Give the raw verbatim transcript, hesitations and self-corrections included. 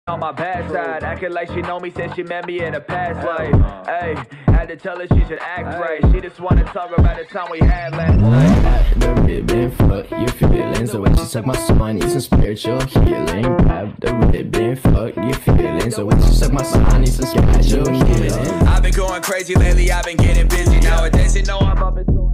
on my bad side, acting like she know me since she met me in a past life. Hey, had to tell her she should act right. She just wanna talk about the time we had last night. The ribbon fuck your feelings. The way she suck my soul, I need some spiritual healing. Grab the ribbon fuck your feelings. The way she suck my soul, I need some spiritual healing. I've been going crazy lately, I've been getting busy nowadays. You know I'm up in so